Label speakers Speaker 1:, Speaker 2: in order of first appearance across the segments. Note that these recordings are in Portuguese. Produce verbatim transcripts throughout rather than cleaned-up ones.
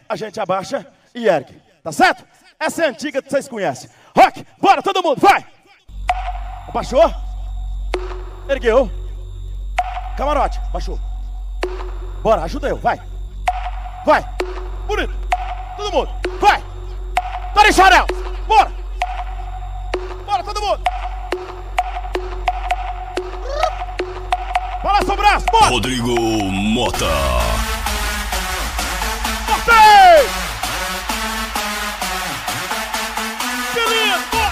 Speaker 1: a gente abaixa e ergue. Tá certo? Essa é a antiga que vocês conhecem. Rock, bora todo mundo, vai! Abaixou. Ergueu. Camarote, baixou. Bora, ajuda eu, vai. Vai. Bonito. Todo mundo, vai. Tori Chorel, bora. Bora todo mundo. Balança o braço, bora.
Speaker 2: Rodrigo Mota.
Speaker 1: Cortei. Que lindo, bora.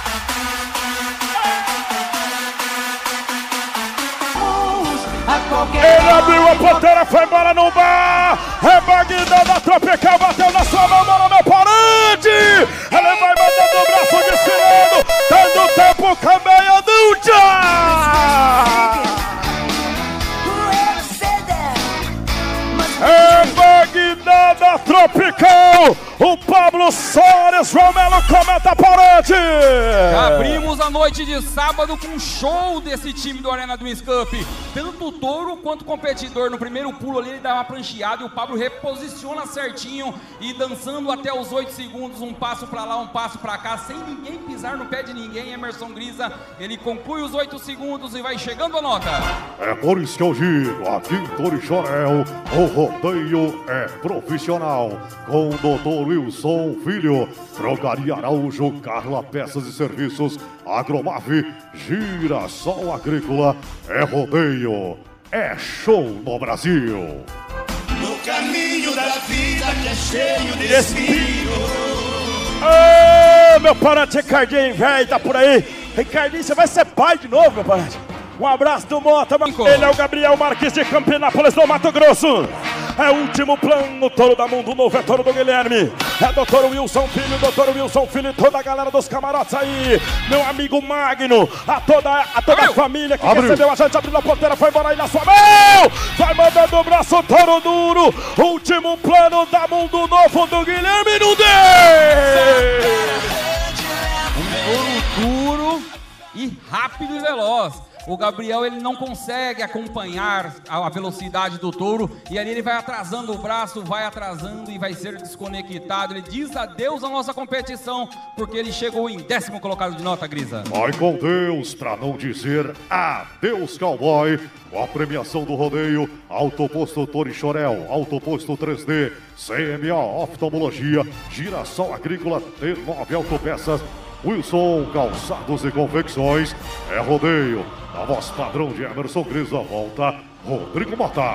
Speaker 1: Ele abriu a ponteira, foi embora no bar. Rebaguinda da Tropical, bateu na sua mão, bola meu parante. Ele vai mandando o braço desfilando, dando tempo, caminhando, tchau. Rebaguinda da Tropical, o Pablo Soares Romelo comenta parante.
Speaker 3: Abrimos a noite de sábado com um show desse time do Arena Dreams Cup. Tanto o touro quanto o competidor. No primeiro pulo ali ele dá uma prancheada e o Pablo reposiciona certinho e dançando até os oito segundos, um passo pra lá, um passo pra cá, sem ninguém pisar no pé de ninguém. Emerson Grisa, ele conclui os oito segundos e vai chegando a nota.
Speaker 4: É por isso que eu digo, aqui em Torixoréu, o rodeio é profissional. Com o doutor Wilson Filho, Drogaria Araújo, Carla Peças e Serviços, Agromave, Girassol Agrícola, é rodeio, é show no Brasil.
Speaker 5: No caminho da vida que é cheio de espinho.
Speaker 1: Ô, meu parente Ricardinho, velho, tá por aí. Ricardinho, você vai ser pai de novo, meu parente. Um abraço do Mota. Ele é o Gabriel Marques de Campinápolis, do Mato Grosso. É o último plano, touro da Mundo Novo, é touro do Guilherme. É doutor Wilson Filho, doutor Wilson Filho e toda a galera dos camarotes aí. Meu amigo Magno, a toda, a toda a família que Abriu. recebeu a gente, abrindo a porteira, foi embora aí na sua mão. Vai mandando o braço, touro duro. Último plano da Mundo Novo do Guilherme, não deu.
Speaker 3: Um touro duro e rápido e veloz. O Gabriel, ele não consegue acompanhar a velocidade do touro e ali ele vai atrasando o braço, vai atrasando e vai ser desconectado. Ele diz adeus à nossa competição porque ele chegou em décimo colocado de nota, Grisa.
Speaker 4: Vai com Deus, pra não dizer adeus, cowboy. Com a premiação do rodeio, Autoposto Torixoréu, Autoposto três D, C M A Oftalmologia, Girassol Agrícola, T nove Autopeças, Wilson Calçados e Confecções, é rodeio. A voz padrão de Emerson Grisa, volta Rodrigo Mota.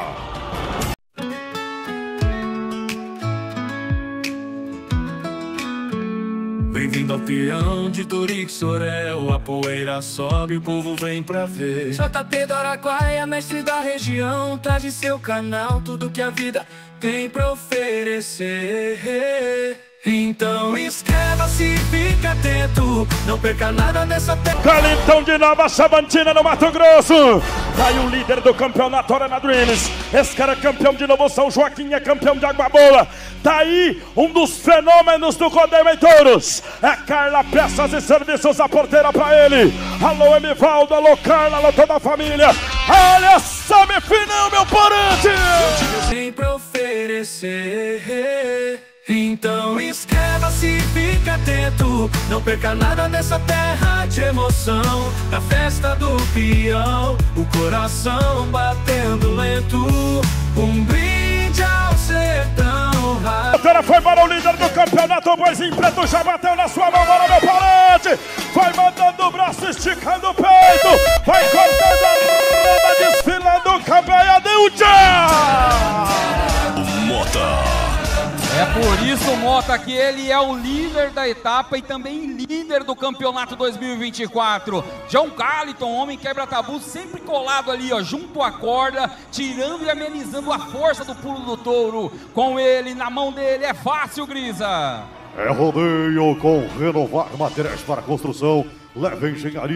Speaker 5: Bem-vindo ao peão de Torixoréu, a poeira sobe, o povo vem pra ver. J T do Araguaia, mestre da região, traz de seu canal tudo que a vida tem pra oferecer. Então inscreva-se e fica atento, não perca nada nessa terra.
Speaker 1: Calintão de Nova Chavantina, no Mato Grosso. Tá aí o líder do campeonato Arena Dreams. Esse cara é campeão de Novo São Joaquim, é campeão de Água Boa. Tá aí um dos fenômenos do rodeio em touros. É Carla Peças e Serviços, a porteira pra ele. Alô, Emivaldo, alô, Carla, alô, toda a família. Olha a semifinal, meu parente.
Speaker 5: Tem pra oferecer. Então inscreva-se e fica atento, não perca nada nessa terra de emoção. Na festa do peão, o coração batendo lento, um brinde ao sertão.
Speaker 1: A porteira foi para o líder do campeonato, o Boizinho Preto já bateu na sua mão, bora meu parente. Vai mandando o braço, esticando o peito, vai cortando a roda, desfilando, campeão, deu tchau.
Speaker 2: Mota.
Speaker 3: É por isso, Mota, que ele é o líder da etapa e também líder do campeonato dois mil e vinte e quatro. John Carlton, homem quebra-tabu, sempre colado ali, ó, junto à corda, tirando e amenizando a força do pulo do touro. Com ele, na mão dele, é fácil, Grisa.
Speaker 4: É rodeio com Renovar Materiais para Construção, Leve Engenharia,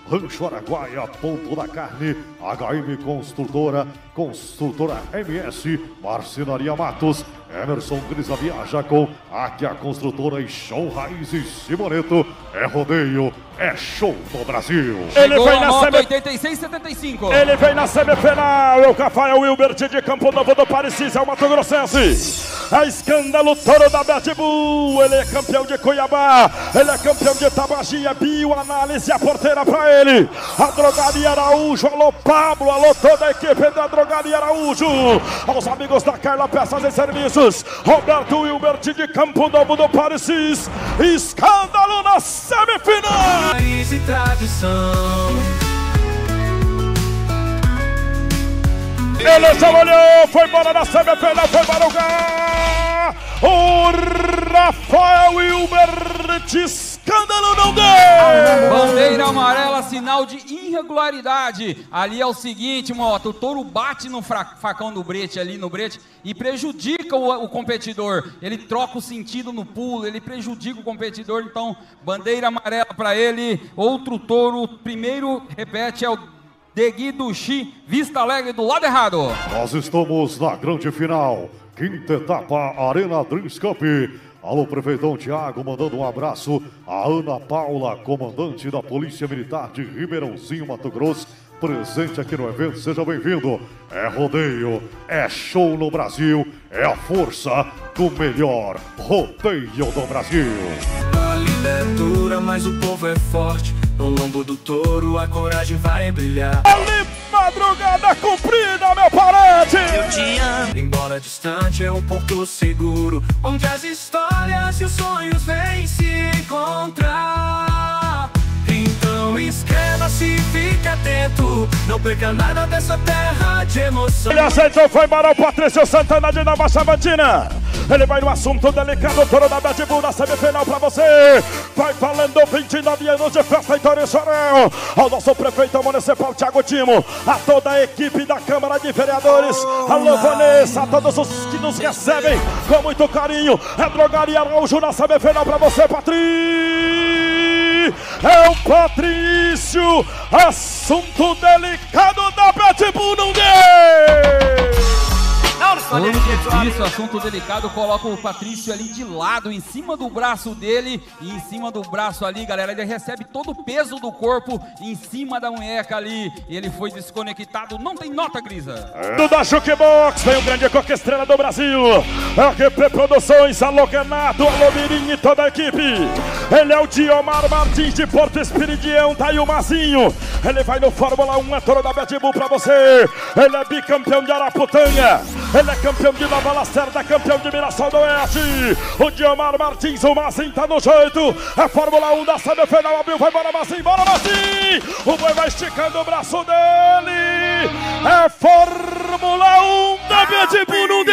Speaker 4: Rancho Araguaia, Ponto da Carne, H M Construtora, Construtora M S, Marcenaria Matos, Emerson Grisa viaja com aqui a construtora e Show Raízes Simoneto. É rodeio, é show no Brasil.
Speaker 3: Ele vem na semi... oitenta e seis setenta e cinco.
Speaker 1: Ele vem na semifinal. É o Rafael Wilbert de Campo Novo do Parecis, é o Mato Grossense. É escândalo Toro da Betbull. Ele é campeão de Cuiabá. Ele é campeão de Tabagia. Bioanálise, a porteira pra ele. A Drogaria Araújo. Alô Pablo, alô toda a equipe da Drogaria Araújo. Aos amigos da Carla Peças e Serviços. Roberto Wilbert de Campo Novo do Parecis. Escândalo na semifinal.
Speaker 5: Raiz e tradição.
Speaker 1: Ele já olhou, foi embora na semifinal, foi para o lugar. O Rafael Wilbert, escândalo não deu.
Speaker 3: Bandeira amarela, sinal de irregularidade. Ali é o seguinte, Mota, o touro bate no facão do brete ali no brete e prejudica o, o competidor. Ele troca o sentido no pulo, ele prejudica o competidor. Então, bandeira amarela para ele. Outro touro, primeiro, repete, é o Degui do Xi, Vista Alegre do lado errado.
Speaker 4: Nós estamos na grande final, quinta etapa, Arena Dreams Cup. Alô, Prefeitão Tiago, mandando um abraço a Ana Paula, comandante da Polícia Militar de Ribeirãozinho, Mato Grosso, presente aqui no evento. Seja bem-vindo. É rodeio, é show no Brasil, é a força do melhor rodeio do Brasil.
Speaker 5: A linda é dura, mas o povo é forte. No lombo do touro a coragem vai brilhar.
Speaker 1: Ali, madrugada comprida, meu parente.
Speaker 5: Eu te amo. Embora distante é um ponto seguro, onde as histórias e os sonhos vêm se encontrar. Então inscreva-se e fique atento, não perca nada dessa terra de emoção.
Speaker 1: Ele aceitou, foi embora o Patrício Santana de Nova Chavantina. Ele vai no assunto delicado, Toro da Betbull na semifinal pra você. Vai valendo vinte e nove anos de festa em Torixoréu. Ao nosso prefeito municipal Thiago Timo, a toda a equipe da Câmara de Vereadores. Alô Vanessa, a todos os que nos recebem com muito carinho. É Drogaria Araújo na semifinal pra você, Patrício. É o Patrício, assunto delicado da Betbull, não deu.
Speaker 3: Isso, assunto delicado, coloca o Patrício ali de lado, em cima do braço dele, e em cima do braço ali, galera, ele recebe todo o peso do corpo em cima da munheca ali, ele foi desconectado, não tem nota, Grisa.
Speaker 1: Do da Jukebox, vem o grande coca estrela do Brasil, a Q P Produções, alô Renato, alô Mirim e toda a equipe. Ele é o Diomar Martins de Porto Espiridião, tá aí o Mazinho, ele vai no Fórmula um, é Toro da Betbull pra você, ele é bicampeão de Araputanha. Ele é campeão de Nova Lacerda, campeão de Mirassol do Oeste. O Diomar Martins, o Mazinho tá no jeito. É Fórmula um da semifinal, abriu, vai embora Mazinho, bora Mazinho. O boi vai esticando o braço dele. É Fórmula um da Betbull, não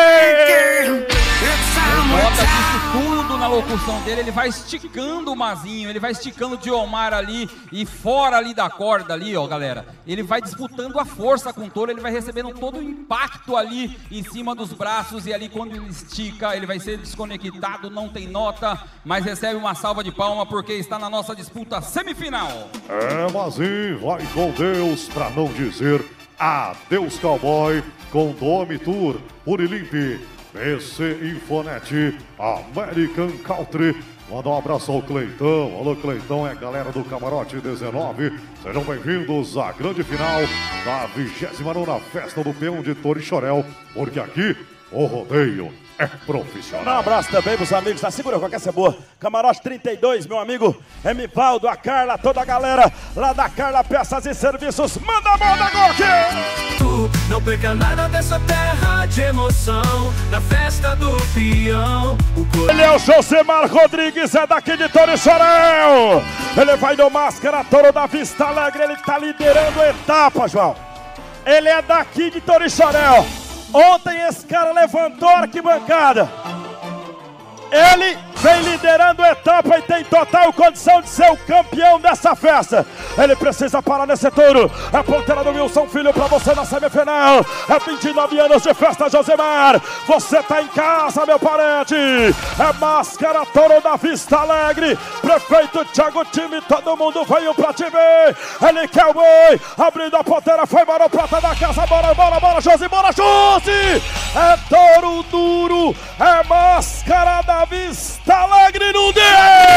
Speaker 1: deu.
Speaker 3: Bota isso tudo na locução dele, ele vai esticando o Mazinho, ele vai esticando o Diomar ali e fora ali da corda ali, ó, galera. Ele vai disputando a força com o touro, ele vai recebendo todo o impacto ali em cima dos braços e ali quando ele estica, ele vai ser desconectado, não tem nota, mas recebe uma salva de palma porque está na nossa disputa semifinal.
Speaker 4: É, Mazinho, vai com Deus, pra não dizer adeus, cowboy, com Dome Tour, Urilimpe, P C Infonet, American Country. Manda um abraço ao Cleitão. Alô, Cleitão, é a galera do Camarote dezenove. Sejam bem-vindos à grande final da vigésima nona Festa do Peão de Torixoréu, porque aqui o rodeio é profissional.
Speaker 1: Um abraço também pros amigos da Segura Qualquer Sabor. Camarote trinta e dois, meu amigo Emivaldo, a Carla, toda a galera lá da Carla Peças e Serviços. Manda a manda, Goki!
Speaker 5: Não perca nada dessa terra de emoção, na festa do peão. O
Speaker 1: Ele é o Josemar Rodrigues, é daqui de Torixoréu. Ele vai no Máscara Toro da Vista Alegre, ele tá liderando a etapa, João. Ele é daqui de Torixoréu. Ontem esse cara levantou a arquibancada. Ele vem liderando a etapa e tem total condição de ser o campeão dessa festa. Ele precisa parar nesse touro. A ponteira do Wilson Filho para você na semifinal. É vinte e nove anos de festa, Josimar. Você tá em casa, meu parente. É Máscara Touro da Vista Alegre. Prefeito Thiago Time, todo mundo veio pra te ver. Ele quer o boi. Abrindo a ponteira, foi para o prata da casa. Bora, bora, bora, Josi, bora, Josi. É touro duro. É Máscara da Vista Alegre no D.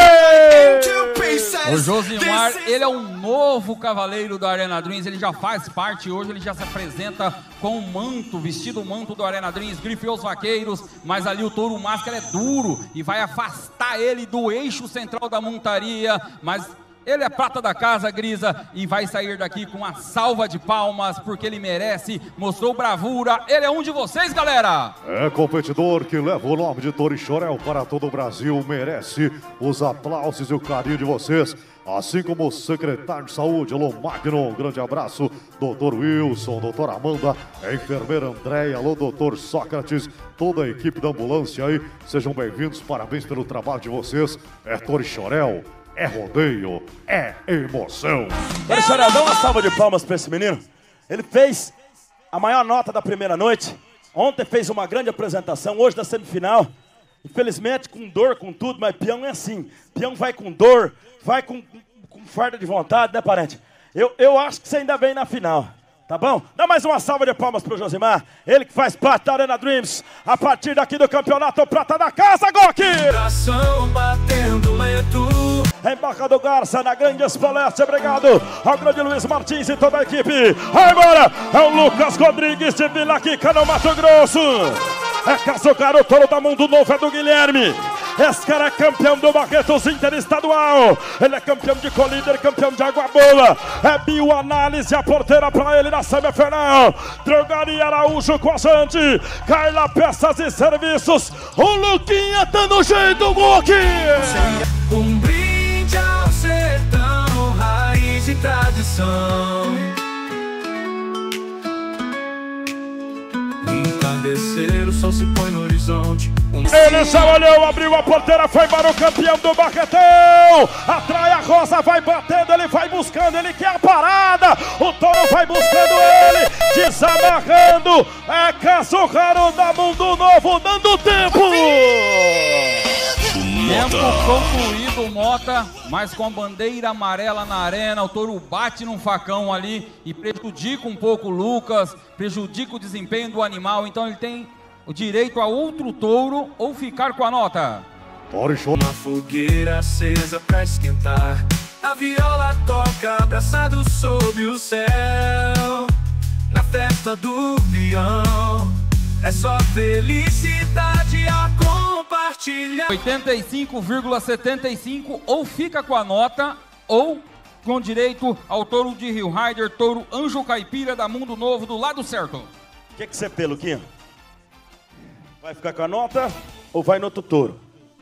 Speaker 3: O Josimar, ele é um novo cavaleiro da Arena Dreams, ele já faz parte hoje, ele já se apresenta com o manto, vestido o manto do Arena Dreams, grife os vaqueiros, mas ali o touro Máscara é duro e vai afastar ele do eixo central da montaria, mas ele é prata da casa, Grisa, e vai sair daqui com uma salva de palmas, porque ele merece, mostrou bravura, ele é um de vocês, galera!
Speaker 4: É competidor que leva o nome de Torixorel para todo o Brasil, merece os aplausos e o carinho de vocês, assim como o secretário de saúde, alô Magno, um grande abraço, doutor Wilson, doutora Amanda, a enfermeira Andréia, alô doutor Sócrates, toda a equipe da ambulância aí, sejam bem-vindos, parabéns pelo trabalho de vocês, é Torixorel. É rodeio, é emoção.
Speaker 1: Torixorel, dá uma salva de palmas para esse menino. Ele fez a maior nota da primeira noite. Ontem fez uma grande apresentação, hoje na semifinal. Infelizmente com dor, com tudo, mas peão é assim. Peão vai com dor, vai com, com farda de vontade, né, parente? Eu, eu acho que você ainda vem na final. Tá bom? Dá mais uma salva de palmas pro Josimar. Ele que faz parte da Arena Dreams. A partir daqui do campeonato prata da casa, Goki!
Speaker 5: Coração batendo lento.
Speaker 1: Embarcado Garça na grande Espoleste. Obrigado ao grande Luiz Martins e toda a equipe. Vai embora! É o Lucas Rodrigues de Vila Quica no Mato Grosso. É Caçucar, o touro da Mundo Novo é do Guilherme. Esse cara é campeão do Barretos Interestadual. Ele é campeão de colíder, campeão de água boa. É bioanálise, a porteira pra ele na semifinal. Drogaria Araújo com a gente. Carla Peças e Serviços. O Luquinha tá no jeito, Goki.
Speaker 5: Um brinde ao sertão, raiz e tradição. Entardecer, o sol se põe no horizonte. Um
Speaker 1: Ele já olhou, abriu a porteira, foi para o campeão do Barretão. Atrai a rosa, vai batendo, ele vai buscando, ele quer a parada. O touro vai buscando ele, desamarrando. É Caçucaro da Mundo Novo, dando tempo.
Speaker 3: Tempo concluído, Mota, mas com a bandeira amarela na arena, o touro bate num facão ali e prejudica um pouco o Lucas, prejudica o desempenho do animal, então ele tem o direito a outro touro ou ficar com a nota.
Speaker 5: Uma fogueira acesa pra esquentar, a viola toca abraçado sob o céu, na festa do peão, é só felicidade a compartilhar.
Speaker 3: oitenta e cinco vírgula setenta e cinco ou fica com a nota ou com direito ao touro de Rio Rider, touro Anjo Caipira da Mundo Novo do lado certo.
Speaker 1: O que, que você pelo, Luquinha? Vai ficar com a nota ou vai no outro touro?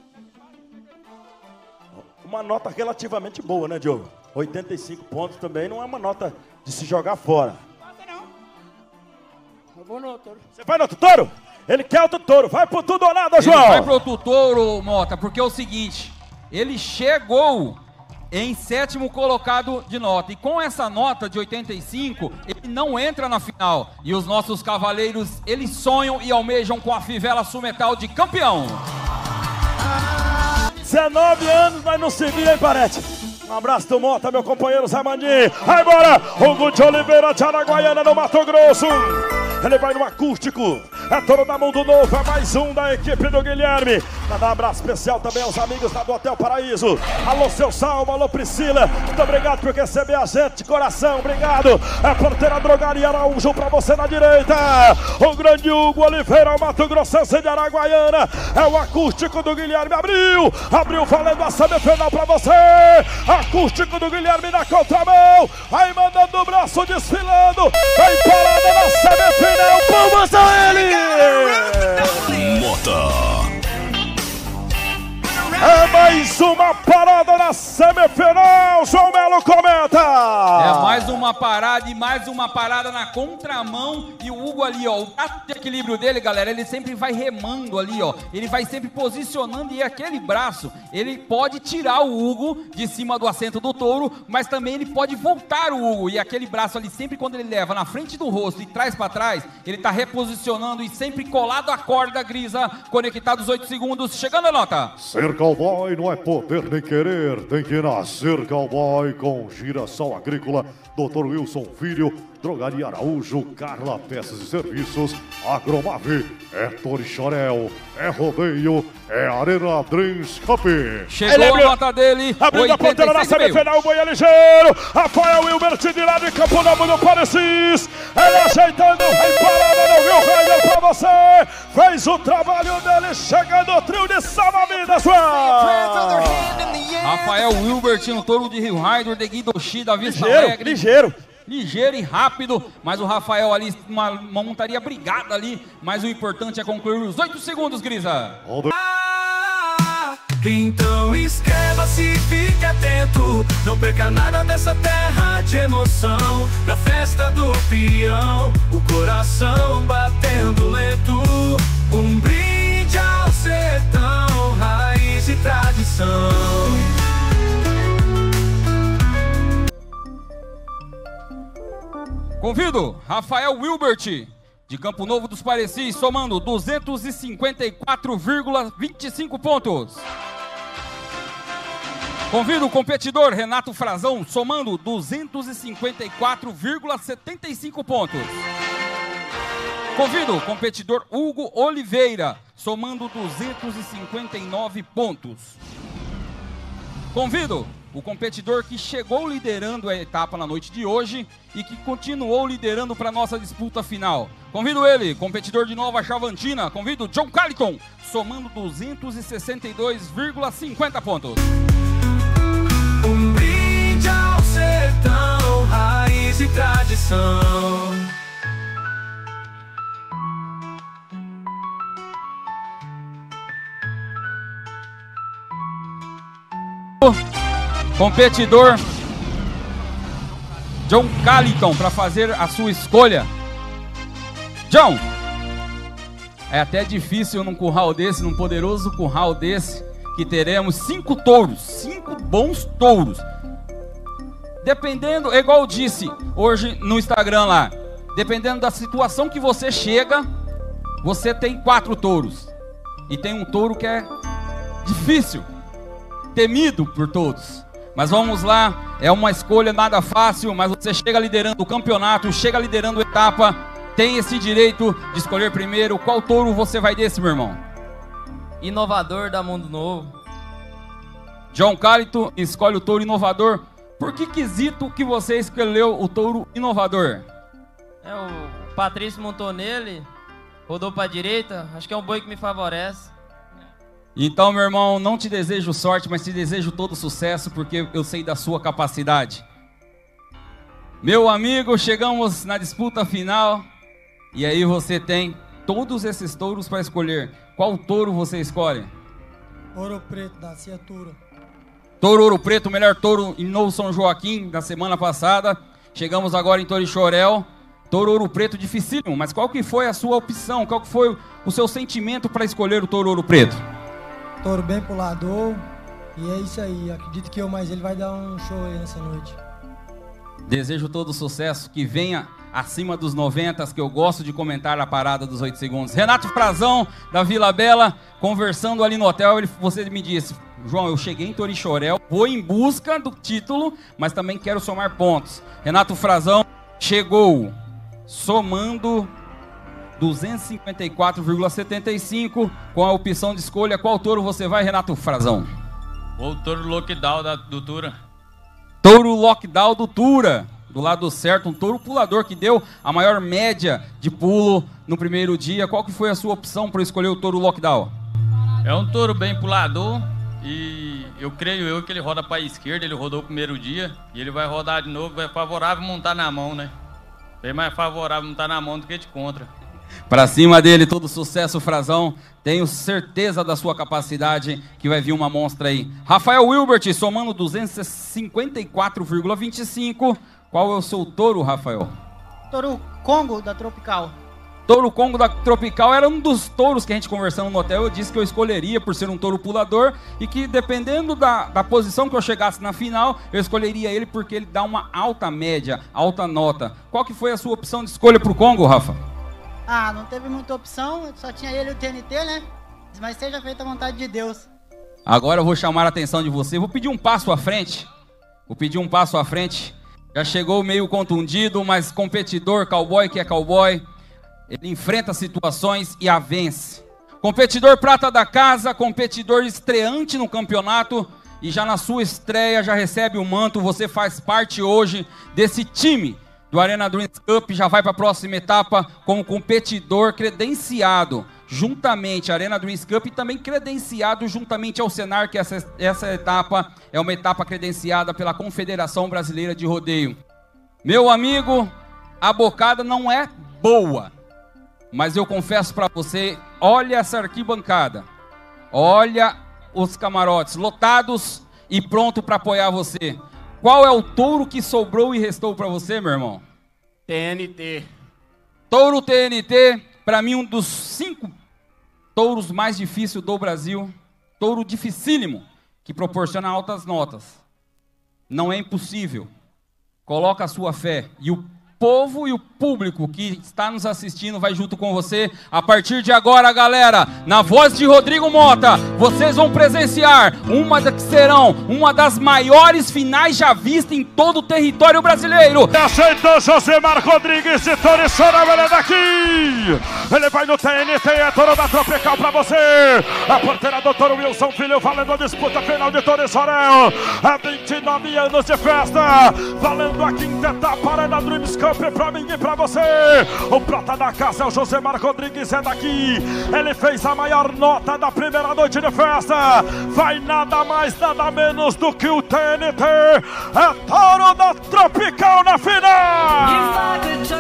Speaker 1: Uma nota relativamente boa, né, Diogo? oitenta e cinco pontos também não é uma nota de se jogar fora.
Speaker 6: Eu vou no outro.
Speaker 1: Você vai no outro touro? Ele quer outro touro. Vai pro tudo ou nada, João.
Speaker 3: Ele vai pro outro touro, Mota, porque é o seguinte. Ele chegou em sétimo colocado de nota. E com essa nota de oitenta e cinco, ele não entra na final. E os nossos cavaleiros, eles sonham e almejam com a fivela Sumetal de campeão.
Speaker 1: dezenove anos, mas não se via, hein, parente? Um abraço do Mota, meu companheiro Zé Mandim. Vai embora, Hugo de Oliveira de Araguaiana no Mato Grosso. Ele vai no acústico. É touro da Mundo Novo, é mais um da equipe do Guilherme. Mandar um abraço especial também aos amigos lá do Hotel Paraíso. Alô, seu Salmo, alô, Priscila. Muito obrigado por receber a gente de coração. Obrigado. É porteira Drogaria Araújo pra você na direita. O grande Hugo Oliveira, o Mato Grossense de Araguaiana. É o acústico do Guilherme. Abriu, abriu valendo a semifinal pra você. Acústico do Guilherme na contramão. Aí mandando o braço desfilando. Vem parada na semifinal. Palmas a ele.
Speaker 2: Mota.
Speaker 1: É mais Mais uma parada na semifinal, João Melo comenta!
Speaker 3: É mais uma parada e mais uma parada na contramão. E o Hugo ali, ó, o braço de equilíbrio dele, galera, ele sempre vai remando ali, ó. Ele vai sempre posicionando e aquele braço, ele pode tirar o Hugo de cima do assento do touro, mas também ele pode voltar o Hugo. E aquele braço ali, sempre quando ele leva na frente do rosto e traz pra trás, ele tá reposicionando e sempre colado à corda grisa, conectado os oito segundos, chegando a nota.
Speaker 4: Ser cowboy não é poder nem querer, tem que nascer cowboy com Girassol Agrícola, doutor Wilson Filho, Drogaria Araújo, Carla Peças e Serviços, Agromave, é Torixorel, é Rodeio, é Arena Dreams Cup.
Speaker 3: Chegou a nota dele,
Speaker 1: abrindo a ponteira na semifinal, o boi é ligeiro, Rafael Wilbert de lado em Campo Novo do Parecis, ele ajeitando, vem parada, não viu o Raider pra você, fez o trabalho dele, chegando o trio de salva-vidas,
Speaker 3: Rafael Wilbert no touro de Rio Raider, de Guidoshi da Vista
Speaker 1: ligeiro,
Speaker 3: Alegre.
Speaker 1: ligeiro.
Speaker 3: Ligeiro e rápido, mas o Rafael ali, uma, uma montaria brigada ali, mas o importante é concluir os oito segundos, Grisa.
Speaker 5: Ah, então inscreva-se e fique atento, não perca nada dessa terra de emoção, da festa do peão, o coração batendo lento, um brinde ao sertão, raiz e tradição.
Speaker 3: Convido Rafael Wilbert, de Campo Novo dos Parecis, somando duzentos e cinquenta e quatro vírgula vinte e cinco pontos. Convido o competidor Renato Frazão, somando duzentos e cinquenta e quatro vírgula setenta e cinco pontos. Convido o competidor Hugo Oliveira, somando duzentos e cinquenta e nove pontos. Convido o competidor que chegou liderando a etapa na noite de hoje e que continuou liderando para nossa disputa final. Convido ele, competidor de Nova Chavantina, convido John Carlton, somando duzentos e sessenta e dois vírgula cinquenta pontos.
Speaker 5: Um brinde ao sertão, raiz e tradição.
Speaker 3: Competidor John Carlton para fazer a sua escolha. John, é até difícil num curral desse, num poderoso curral desse, que teremos cinco touros, cinco bons touros. Dependendo, igual eu disse hoje no Instagram lá, dependendo da situação que você chega, você tem quatro touros. E tem um touro que é difícil, temido por todos. Mas vamos lá, é uma escolha nada fácil, mas você chega liderando o campeonato, chega liderando a etapa, tem esse direito de escolher primeiro. Qual touro você vai desse, meu irmão?
Speaker 6: Inovador da Mundo Novo.
Speaker 3: John Carlton escolhe o touro inovador. Por que quesito que você escolheu o touro inovador?
Speaker 6: É, o Patrício montou nele, rodou para a direita, acho que é um boi que me favorece.
Speaker 3: Então, meu irmão, não te desejo sorte, mas te desejo todo sucesso, porque eu sei da sua capacidade. Meu amigo, chegamos na disputa final, e aí você tem todos esses touros para escolher. Qual touro você escolhe?
Speaker 7: Ouro Preto, da Ciatura.
Speaker 3: Touro Ouro Preto, o melhor touro em Novo São Joaquim, da semana passada. Chegamos agora em Torixorel. Touro Ouro Preto, dificílimo, mas qual que foi a sua opção? Qual que foi o seu sentimento para escolher o Touro Ouro Preto?
Speaker 7: Touro bem pulador, e é isso aí, acredito que eu mais ele vai dar um show aí nessa noite.
Speaker 3: Desejo todo sucesso, que venha acima dos noventa, que eu gosto de comentar a parada dos oito segundos. Renato Frazão, da Vila Bela, conversando ali no hotel, ele, você me disse: João, eu cheguei em Torixorel, vou em busca do título, mas também quero somar pontos. Renato Frazão chegou somando duzentos e cinquenta e quatro vírgula setenta e cinco, com a opção de escolha. Qual touro você vai, Renato Frazão?
Speaker 8: O touro Lockdown da, do Tura.
Speaker 3: Touro Lockdown do Tura, do lado certo, um touro pulador que deu a maior média de pulo no primeiro dia. Qual que foi a sua opção para escolher o touro Lockdown?
Speaker 8: É um touro bem pulador e eu creio eu que ele roda para a esquerda, ele rodou o primeiro dia e ele vai rodar de novo, é favorável montar na mão, né? Bem mais favorável montar na mão do que de contra.
Speaker 3: Pra cima dele, todo sucesso, Frazão. Tenho certeza da sua capacidade que vai vir uma monstra aí. Rafael Wilbert, somando duzentos e cinquenta e quatro vírgula vinte e cinco. Qual é o seu touro, Rafael?
Speaker 9: Touro Congo da Tropical.
Speaker 3: Touro Congo da Tropical era um dos touros que a gente conversando no hotel. Eu disse que eu escolheria por ser um touro pulador e que dependendo da, da posição que eu chegasse na final, eu escolheria ele porque ele dá uma alta média, alta nota. Qual que foi a sua opção de escolha pro Congo, Rafa?
Speaker 9: Ah, não teve muita opção, só tinha ele e o T N T, né? Mas seja feita a vontade de Deus.
Speaker 3: Agora eu vou chamar a atenção de você, vou pedir um passo à frente. Vou pedir um passo à frente. Já chegou meio contundido, mas competidor, cowboy que é cowboy. Ele enfrenta situações e a vence. Competidor prata da casa, competidor estreante no campeonato. E já na sua estreia, já recebe o manto. Você faz parte hoje desse time do Arena Dreams Cup. Já vai para a próxima etapa como competidor credenciado. Juntamente, Arena Dreams Cup e também credenciado juntamente ao Senar, que essa, essa etapa é uma etapa credenciada pela Confederação Brasileira de Rodeio. Meu amigo, a bocada não é boa. Mas eu confesso para você, olha essa arquibancada, olha os camarotes lotados e pronto para apoiar você. Qual é o touro que sobrou e restou para você, meu irmão?
Speaker 10: T N T.
Speaker 3: Touro T N T, para mim um dos cinco touros mais difíceis do Brasil. Touro dificílimo, que proporciona altas notas. Não é impossível. Coloca a sua fé e o povo e o público que está nos assistindo vai junto com você. A partir de agora, galera, na voz de Rodrigo Mota, vocês vão presenciar uma das que serão uma das maiores finais já vistas em todo o território brasileiro.
Speaker 1: Aceitou Josemar Rodrigues de Toriçora, olha daqui. Ele vai no T N T, é touro da Tropical pra você. A porteira doutor Wilson Filho valendo a disputa final de Toriçorel. Há vinte e nove anos de festa, valendo a quinta etapa Arena Dreams Cup pra mim e pra você. O prata da casa é o Josemar Rodrigues, é daqui. Ele fez a maior nota da primeira noite de festa. Vai nada mais, nada menos do que o T N T. É touro da Tropical na final.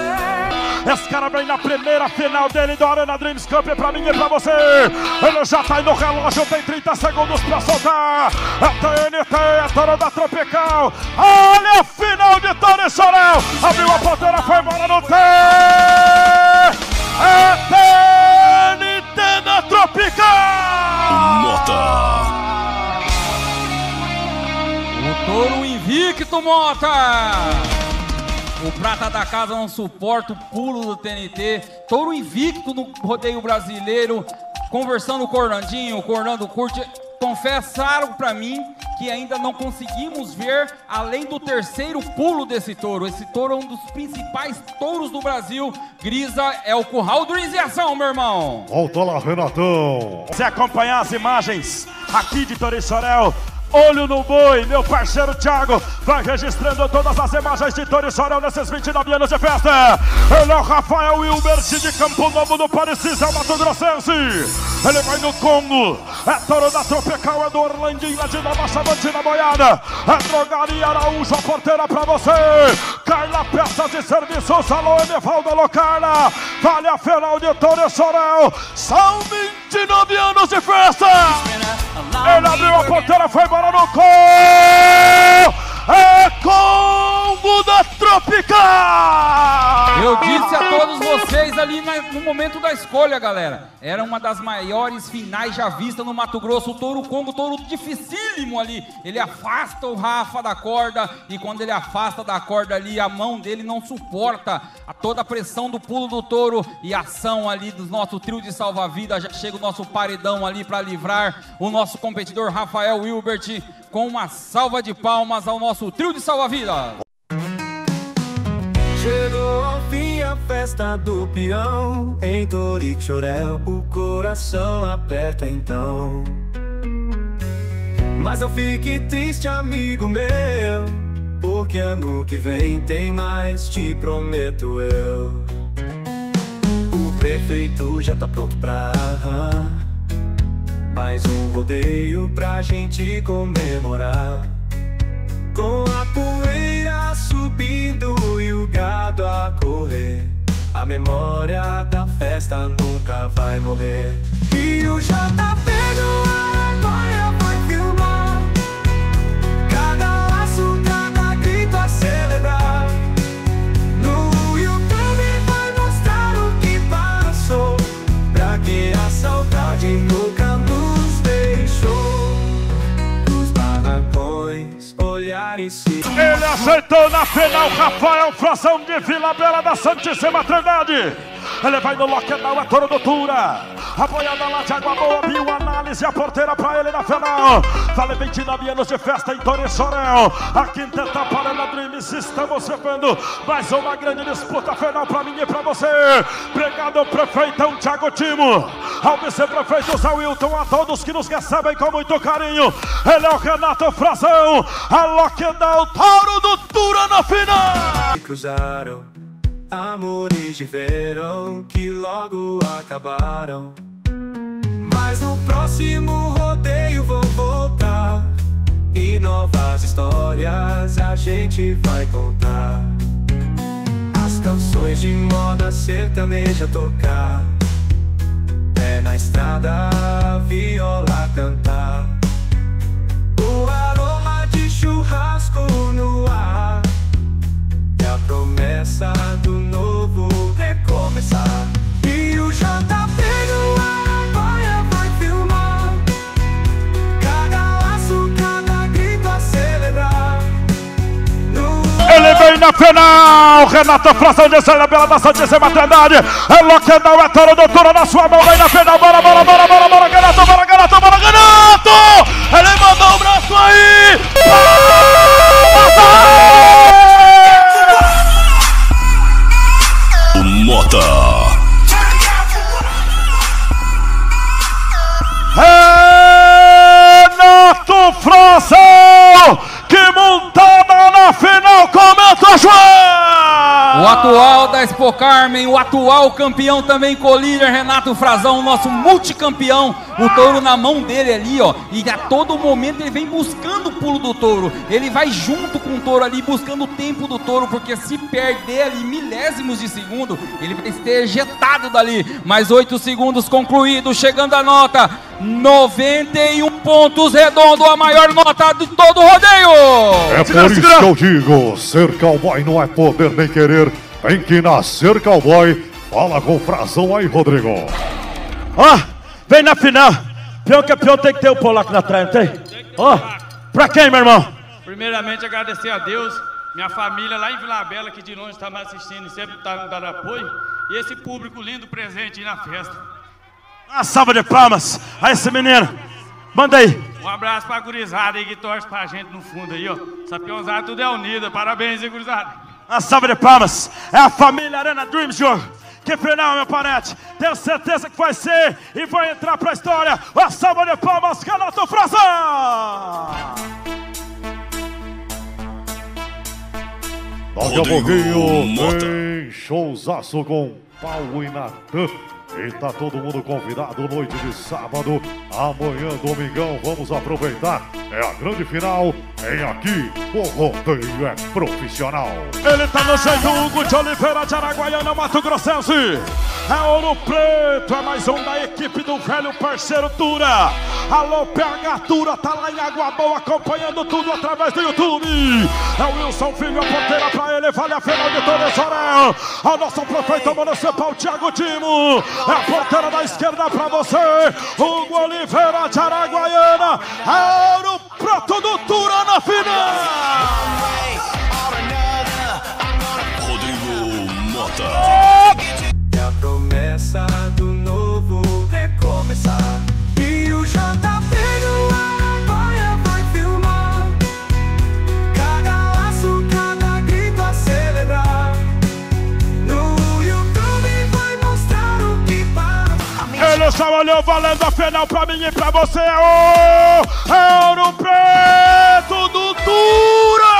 Speaker 1: Esse cara vem na primeira final dele do Arena Dreams Cup pra mim e pra você. Ele já tá aí no relógio, tem trinta segundos pra soltar. É T N T, é touro da Tropical. Olha a final de Toriçorel. Abriu a porteira, foi embora no T. É T N T da Tropical.
Speaker 2: Mota.
Speaker 3: O touro invicto, Mota. O prata da casa não suporta o pulo do T N T. Touro invicto no rodeio brasileiro. Conversando com o Orlandinho, o Orlando curte. Confessaram para mim que ainda não conseguimos ver além do terceiro pulo desse touro. Esse touro é um dos principais touros do Brasil. Grisa é o curral do Dreams em ação, meu irmão.
Speaker 4: Volta lá, Renatão.
Speaker 1: Se acompanhar as imagens aqui de Toriçorel, olho no boi, meu parceiro Thiago vai registrando todas as imagens de Toriçorel nesses vinte e nove anos de festa. Ele é o Rafael Wilbert de Campo Novo do Parecis, Mato Grossense. Ele vai no Congo, é touro da Tropical, é do Orlandinho, é de Nova Chavantina Boiada. É Drogaria Araújo, a porteira pra você. Carla Peças e Serviços, alô Enevaldo, alô Carla. Vale a final de Toriçorel, são vinte e nove anos de festa. Ele abriu a porteira, foi embora no Congo. É Congo da Tropical.
Speaker 3: Eu disse a todos vocês ali no momento da escolha, galera. Era uma das maiores finais já vistas no Mato Grosso. O touro Congo, touro dificílimo ali. Ele afasta o Rafa da corda. E quando ele afasta da corda ali, a mão dele não suporta a toda a pressão do pulo do touro. E a ação ali do nosso trio de salva-vida. Já chega o nosso paredão ali para livrar o nosso competidor Rafael Wilbert. Com uma salva de palmas ao nosso trio de salva-vida.
Speaker 5: Chegou ao fim a festa do peão. Em Toriçorel o coração aperta então. Mas não fique triste, amigo meu, porque ano que vem tem mais, te prometo eu. O prefeito já tá pronto pra mais um rodeio pra gente comemorar. Com a poeira subindo e o gado a correr, A memória da festa nunca vai morrer. E o J P no Araguaia vai filmar cada laço, cada grito a celebrar. No YouTube vai mostrar o que passou, pra que a saudade nunca nos deixou. Os barracões olharem se...
Speaker 1: Ele aceitou na final, Rafael Frazão de Vila Bela da Santíssima Trindade. Ele vai no lockdown, é Toro do Tura. Apoiada lá de Água Boa, bioanálise, a porteira pra ele na final. Vale vinte e nove anos de festa em Torre-Sorel. A quinta etapa Arena Dreams, estamos vivendo mais uma grande disputa final pra mim e pra você. Obrigado, prefeitão Thiago Timo, ao vice-prefeito Zé Wilton, a todos que nos recebem com muito carinho. Ele é o Renato Frazão, a lockdown, Toro do Tura na final.
Speaker 5: Cruzaram amores de verão que logo acabaram, mas no próximo rodeio vou voltar e novas histórias a gente vai contar. As canções de moda sertaneja tocar, pé na estrada, viola cantar, o aroma de churrasco no ar, e a promessa do novo recomeçar. E o J P no Araguaia vai filmar cada laço, cada grito a celebrar. No...
Speaker 1: Ele vem na final, Renato Frazão de Vila Bela da Santíssima Trindade. É lockdown, é Toro do Tura na sua mão, vem na final, bora, bora, bora, bora, bora, Renato, bora, Renato, bora, Renato! Ele mandou o braço aí!
Speaker 2: Mota.
Speaker 1: Renato Frazão, que montada na final, comenta, João!
Speaker 3: O atual da Expo Carmen, o atual campeão também co-líder Renato Frazão, nosso multicampeão. O touro na mão dele ali, ó, e a todo momento ele vem buscando o pulo do touro. Ele vai junto com o touro ali, buscando o tempo do touro, porque se perder ali milésimos de segundo, ele vai ser ejetado dali. Mais oito segundos concluídos, chegando a nota noventa e um pontos, redondo, a maior nota de todo o rodeio.
Speaker 4: É por isso que eu digo, ser cowboy não é poder nem querer, tem que nascer cowboy. Fala com o Frazão aí, Rodrigo.
Speaker 1: Ó, vem na final. Peão campeão tem que ter o polaco na trás, não tem? Ó, pra quem, meu irmão?
Speaker 8: Primeiramente, agradecer a Deus, minha família lá em Vila Bela, que de longe está me assistindo e sempre está me dando apoio, e esse público lindo presente aí na festa.
Speaker 1: Uma salva de palmas a esse menino. Manda aí.
Speaker 8: Um abraço pra gurizada aí que torce pra gente no fundo aí, ó. Essa peãozada tudo é unida. Parabéns aí, gurizada.
Speaker 1: Uma salva de palmas. É a família Arena Dreams, jogo. Que final, meu parente. Tenho certeza que vai ser e vai entrar pra história. Uma salva de palmas, Renato Frazão.
Speaker 4: Daqui a pouquinho tem showzaço com Paulo e Natan. E tá todo mundo convidado, noite de sábado, amanhã, domingão, vamos aproveitar. É a grande final, em aqui, o rodeio é profissional.
Speaker 1: Ele tá no jeito, Hugo de Oliveira de Araguaiana, Mato Grossense. É Ouro Preto, é mais um da equipe do velho parceiro Tura. Alô, P H Tura, tá lá em Água Boa, acompanhando tudo através do YouTube. É o Wilson Filho, a porteira pra ele, vale a final de Torre-Sorel. O nosso prefeito municipal, Thiago Timo. É a porteira da esquerda pra você, Hugo Oliveira de Araguaiana. É Ouro Preto do Tura na final.
Speaker 2: Rodrigo Mota.
Speaker 5: É a promessa do novo recomeçar. E o J P no Araguaia vai filmar cada laço, cada grito a celebrar. No YouTube vai mostrar o que passa.
Speaker 1: Ele só olhou valendo a final pra mim e pra você. É o é Ouro Preto do Tura.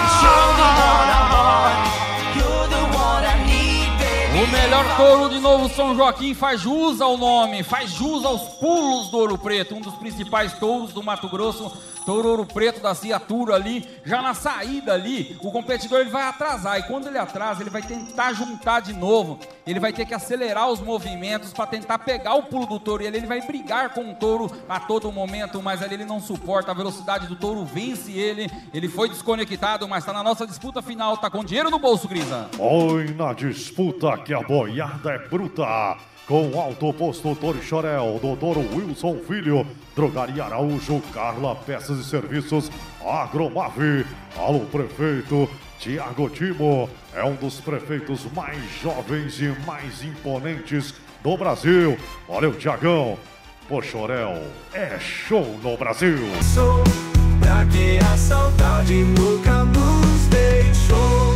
Speaker 3: O melhor touro de Novo São Joaquim faz jus ao nome, faz jus aos pulos do Ouro Preto, um dos principais touros do Mato Grosso, touro Ouro Preto da Ciatura ali, já na saída ali, o competidor ele vai atrasar, e quando ele atrasa, ele vai tentar juntar de novo, ele vai ter que acelerar os movimentos para tentar pegar o pulo do touro, e ali ele vai brigar com o touro a todo momento, mas ali ele não suporta, a velocidade do touro vence ele, ele foi desconectado, mas está na nossa disputa final, tá com dinheiro no bolso, Grisa.
Speaker 4: Oi, na disputa que a boiada é bruta. Com Alto Posto Torixorel, doutor Wilson Filho, Drogaria Araújo, Carla Peças e Serviços, Agromave, alô prefeito Tiago Timo, é um dos prefeitos mais jovens e mais imponentes do Brasil. Valeu, Tiagão. Pochorel é show no Brasil.
Speaker 5: Sou pra que a saudade nunca nos deixou.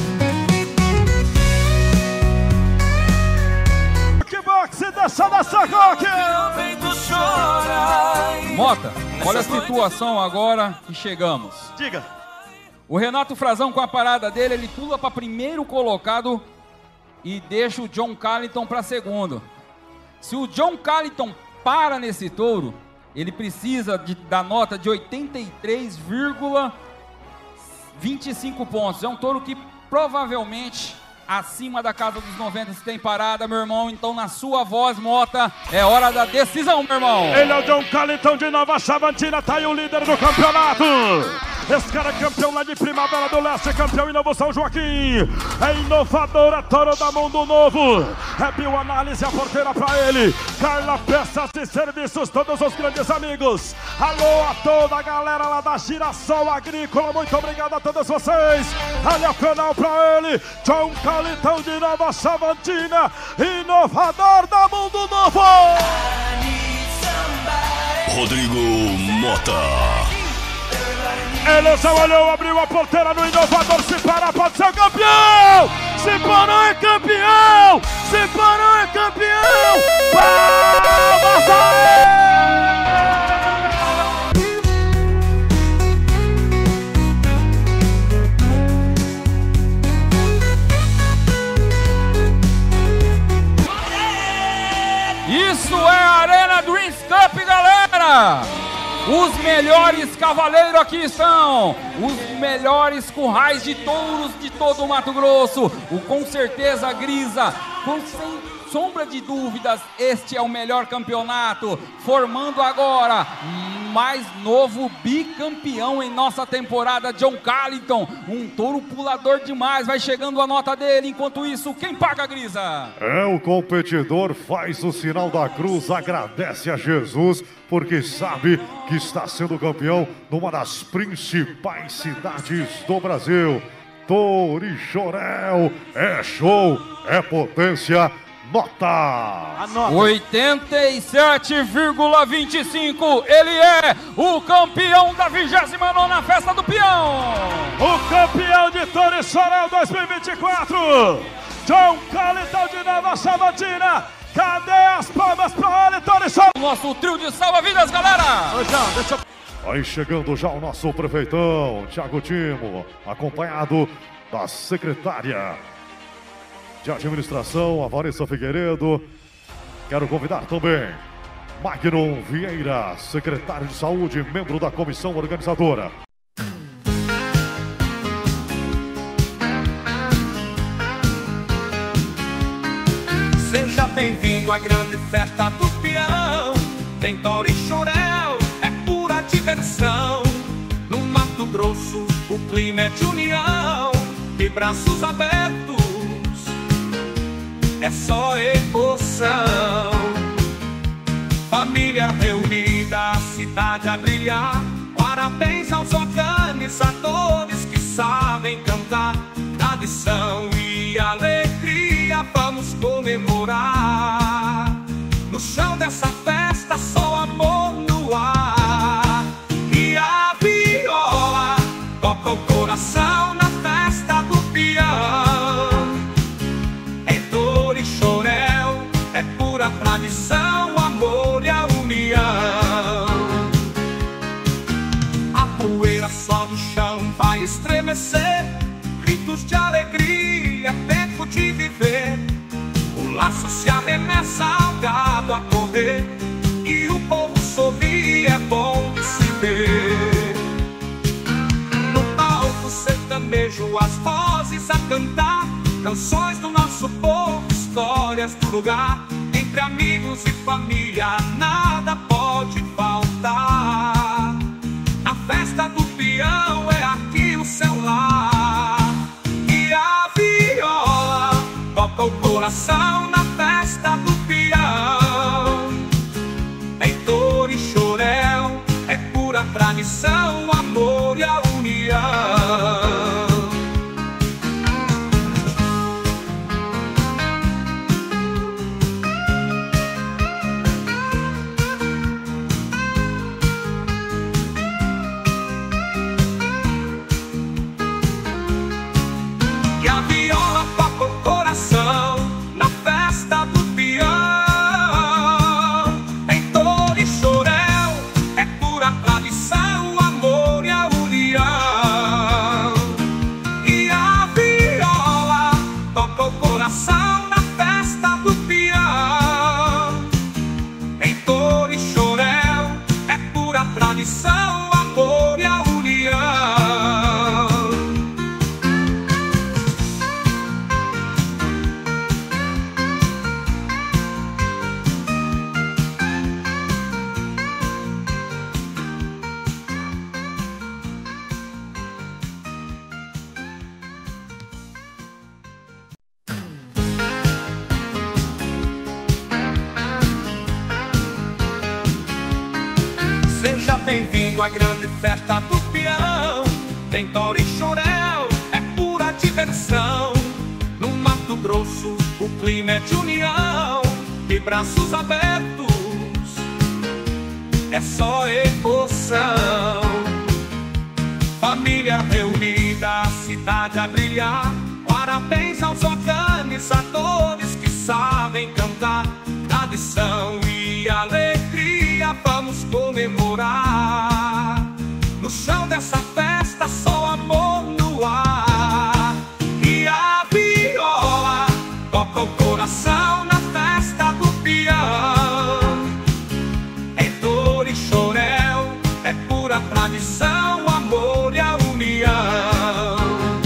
Speaker 1: Boxe dessa dessa rock.
Speaker 3: Mota, olha a situação agora que chegamos.
Speaker 1: Diga.
Speaker 3: O Renato Frazão com a parada dele, ele pula para primeiro colocado e deixa o John Carlton para segundo. Se o John Carlton para nesse touro, ele precisa de, da nota de oitenta e três vírgula vinte e cinco pontos. É um touro que provavelmente acima da casa dos noventa se tem parada, meu irmão. Então, na sua voz, Mota, é hora da decisão, meu irmão.
Speaker 1: Ele é o John Carlton de Nova Chavantina, tá aí o líder do campeonato. Esse cara é campeão lá de Primavera do Leste, campeão em Novo São Joaquim. É inovadora, touro da Mundo Novo. É bioanálise, a porteira pra ele. Carla Peças e Serviços, todos os grandes amigos. Alô a toda a galera lá da Girassol Agrícola, muito obrigado a todos vocês. Olha o canal pra ele, John Carlton de Nova Chavantina, inovador da Mundo Novo.
Speaker 2: Rodrigo Mota.
Speaker 1: Ele já olhou, abriu a porteira no inovador, se parar pode ser campeão! Se parar é campeão! Se parar é campeão! Palmas
Speaker 3: Isso é a Arena Dreams Cup, galera! Os melhores cavaleiros aqui estão, os melhores currais de touros de todo o Mato Grosso, o com certeza Grisa, com sem sombra de dúvidas, este é o melhor campeonato, formando agora mais novo bicampeão em nossa temporada, John Carlton, um touro pulador demais, vai chegando a nota dele, enquanto isso, quem paga, Grisa?
Speaker 4: É, o competidor faz o sinal da cruz, agradece a Jesus, porque sabe que está sendo campeão numa das principais cidades do Brasil. Torixorel, é show, é potência. Nota
Speaker 3: oitenta e sete vírgula vinte e cinco. Ele é o campeão da vigésima nona Festa do Peão.
Speaker 1: O campeão de Torixorel dois mil e vinte e quatro, John Carlton de Nova Chavantina. Cadê as palmas para ele, Torixorel?
Speaker 3: Nosso trio de salva-vidas, galera.
Speaker 1: Ô, João, deixa eu...
Speaker 4: Aí chegando já o nosso prefeitão, Tiago Timo, acompanhado da secretária de administração, a Vanessa Figueiredo. Quero convidar também Magno Vieira, secretário de saúde, membro da comissão organizadora.
Speaker 5: Seja bem-vindo à grande festa do peão. Tem Torixorel, é pura diversão. No Mato Grosso, o clima é de união e braços abertos. É só emoção. Família reunida, a cidade a brilhar. Parabéns aos organizadores que sabem cantar. Tradição e alegria, vamos comemorar. No chão dessa festa, só amor no ar. E a viola toca o coração na festa do peão. É pura tradição, amor e a união. A poeira só no chão vai estremecer. Gritos de alegria, tempo de viver. O laço se abre. correr e o povo sorri, é bom de se ver. No palco sertanejo, as vozes a cantar canções do nosso povo, histórias do lugar. Entre amigos e família nada pode faltar. A festa do peão é aqui o seu lar. E a viola toca o coração na festa do peão. Heitor e Chorel é pura tradição, amor e a união. Bem-vindo à grande festa do peão. Tem Heitor e Chorel, é pura diversão. No Mato Grosso o clima é de união e braços abertos, é só emoção. Família reunida, a cidade a brilhar. Parabéns aos organizadores que sabem cantar. Tradição e alegria vamos comemorar. No chão dessa festa só amor no ar. E a viola toca o coração na festa do peão. Heitor e Chorel é pura tradição, amor e a união.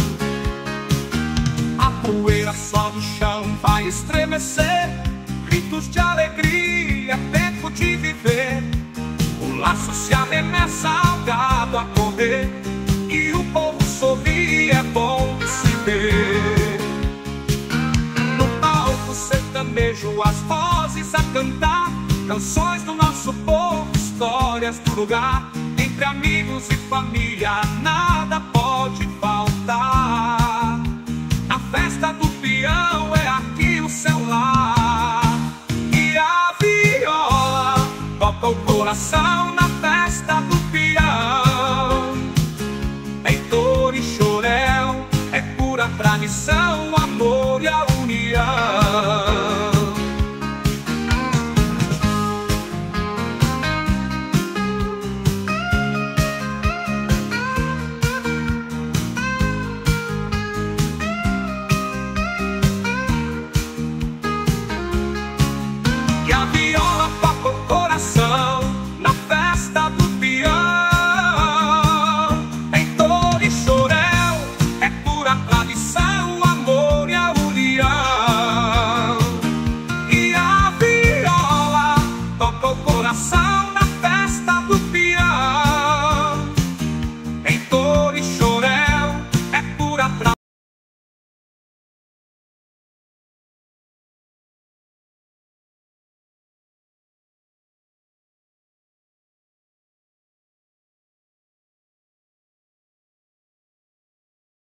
Speaker 5: A poeira só do chão vai estremecer. Gritos de alegria, tempo de viver. O laço se arremessa ao gado a correr e o povo sorri, é bom de se ver. No palco sertanejo, as vozes a cantar canções do nosso povo, histórias do lugar. Entre amigos e família nada pode faltar. A festa do peão é aqui o seu lar. E a viola toca o coração na festa do peão. Heitor e Chorel é pura tradição,